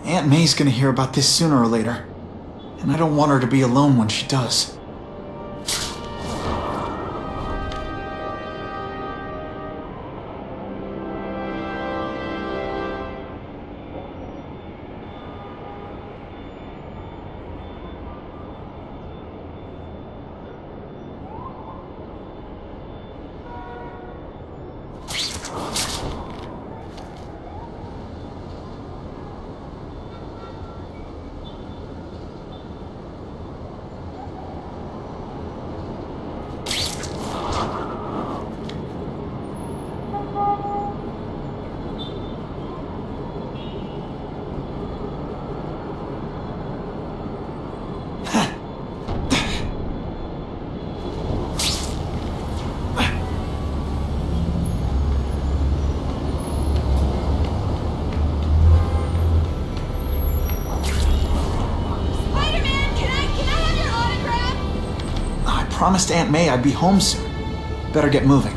Aunt May's gonna hear about this sooner or later, and I don't want her to be alone when she does. I promised Aunt May I'd be home soon. Better get moving.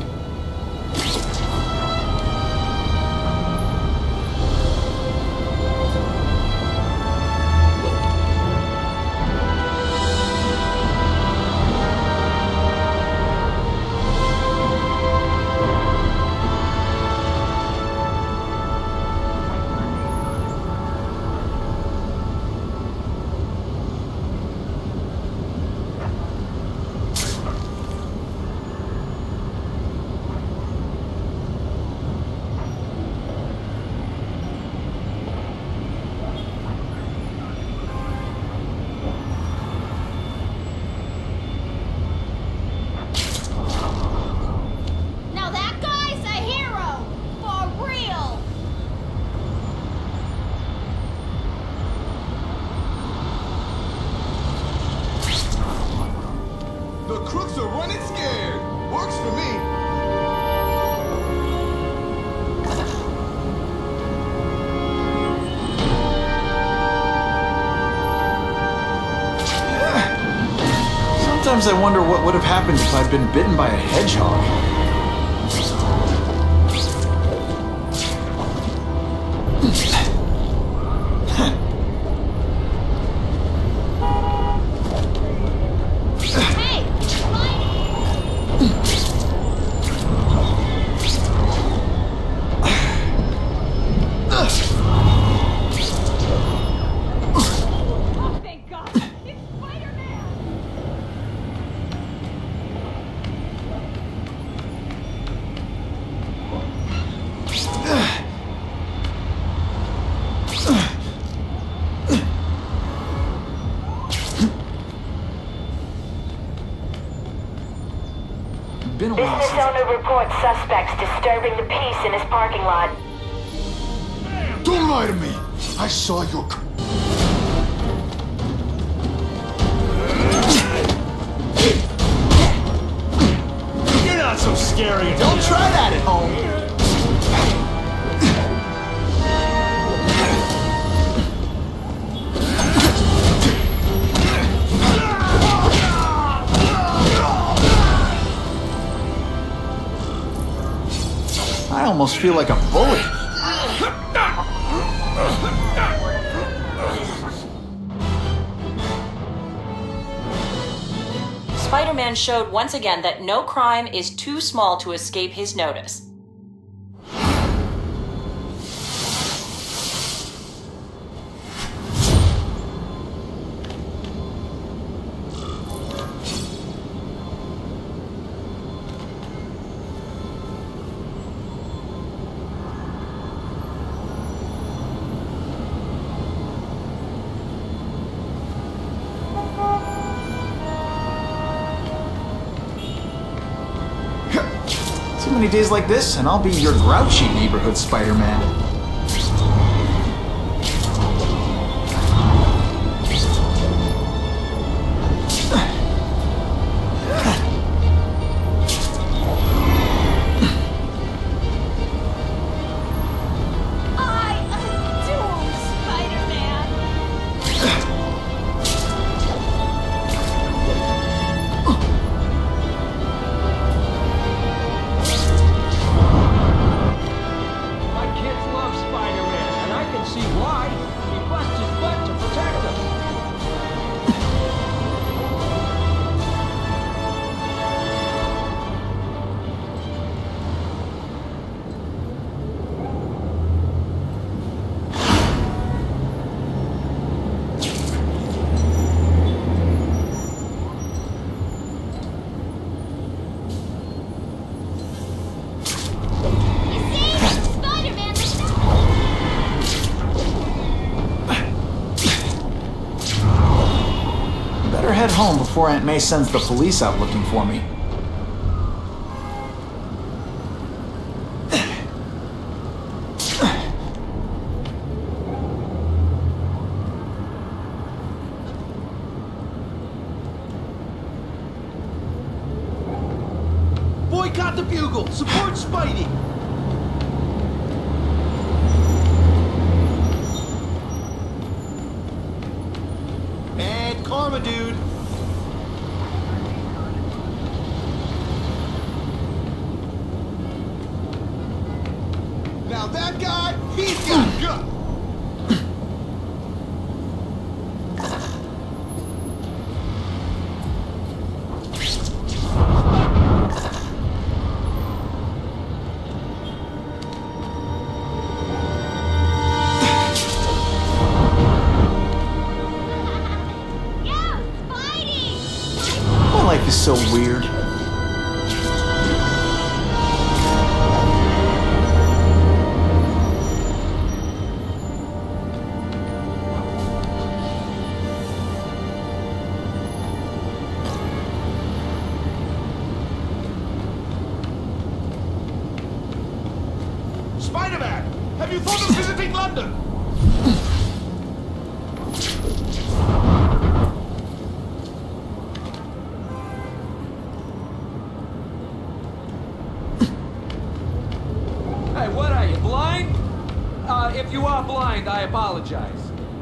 Crooks are running scared. Works for me. Sometimes I wonder what would have happened if I'd been bitten by a hedgehog. Business owner reports suspects disturbing the peace in his parking lot. Don't lie to me! I saw your... You're not so scary. Don't try that at home. I almost feel like a bully. Spider-Man showed once again that no crime is too small to escape his notice. Too many days like this, and I'll be your grouchy neighborhood Spider-Man. home before Aunt May sends the police out looking for me. Boycott the Bugle! Support Spidey! And Karma, dude! Now that guy, he's got guts. My life is so weird. Spider-Man, have you thought of visiting London? Hey, what are you, blind? If you are blind, I apologize.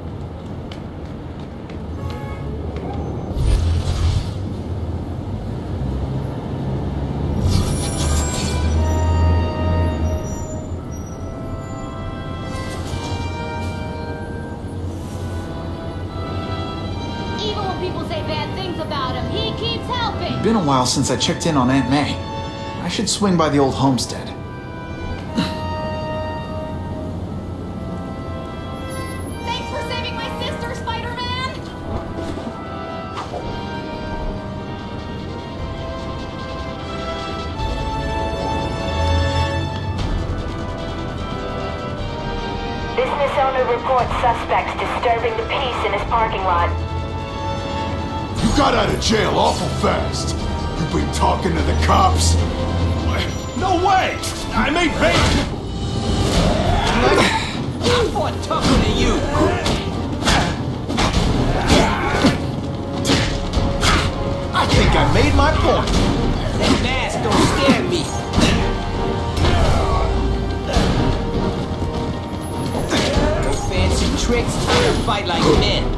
Even when people say bad things about him, he keeps helping. It's been a while since I checked in on Aunt May. I should swing by the old homestead. Thanks for saving my sister, Spider-Man! Business owner reports suspects disturbing the peace in his parking lot. You got out of jail awful fast. You've been talking to the cops? No way! I made bacon! I fought tougher than you. I think I made my point. That mask don't scare me. No fancy tricks. I can fight like men.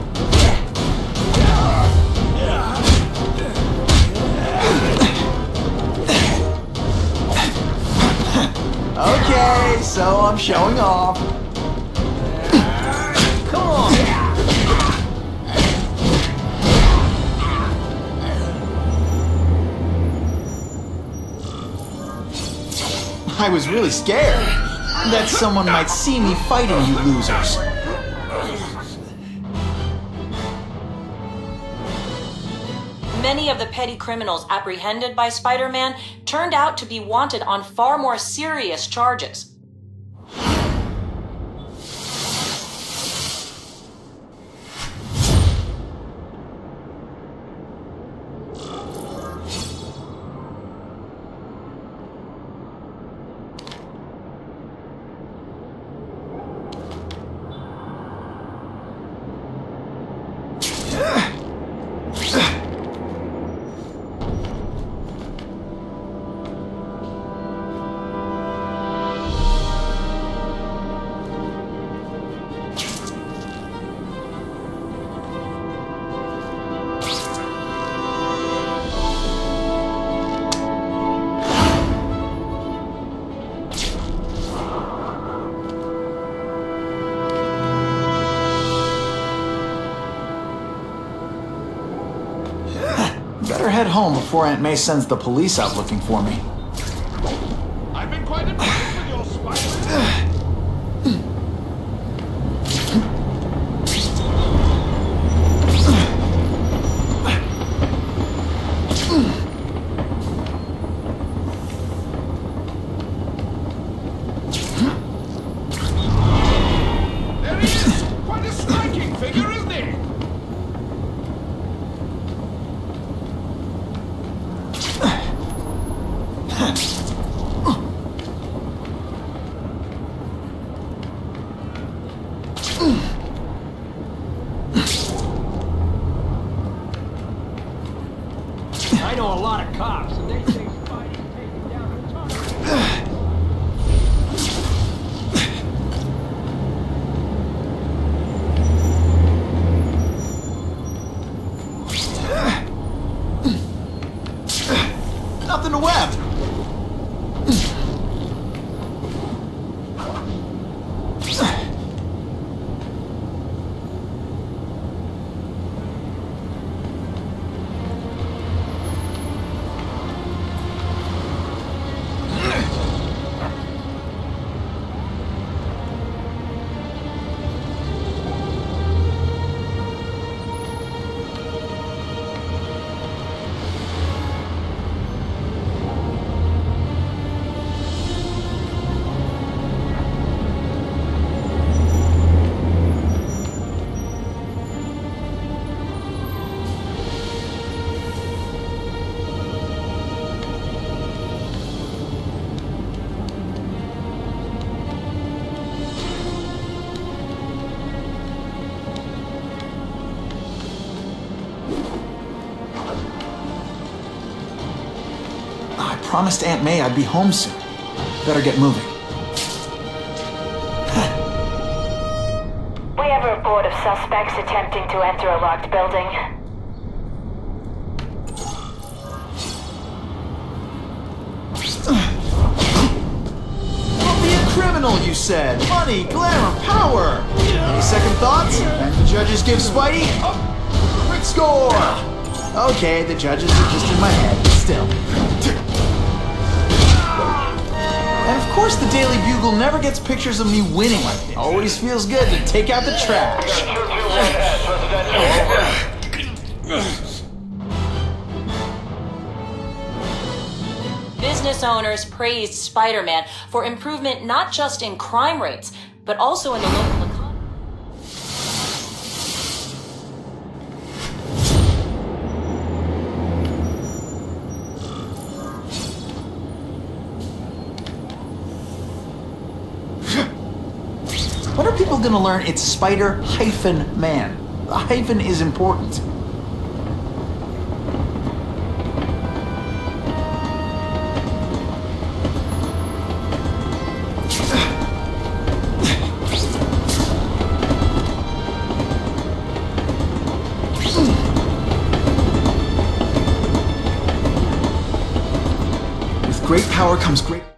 Okay, so I'm showing off. Come on. I was really scared that someone might see me fighting you losers. Many of the petty criminals apprehended by Spider-Man turned out to be wanted on far more serious charges. Better head home before Aunt May sends the police out looking for me. I've been quite impressed with your Spider-Man. There he is! Quite a striking figure, isn't he? I know a lot of cops, and they say Spidey's taking down a ton of... Nothing to web. I promised Aunt May I'd be home soon. Better get moving. We have a report of suspects attempting to enter a locked building. Don't be a criminal, you said. Money, glamour, power. Any second thoughts? And the judges give Spidey a perfect score. Okay, the judges are just in my head, but still. And of course the Daily Bugle never gets pictures of me winning like this. Always feels good to take out the trash. Business owners praised Spider-Man for improvement not just in crime rates, but also in the local economy. When are people gonna learn it's Spider-Man? The hyphen is important. With great power comes great...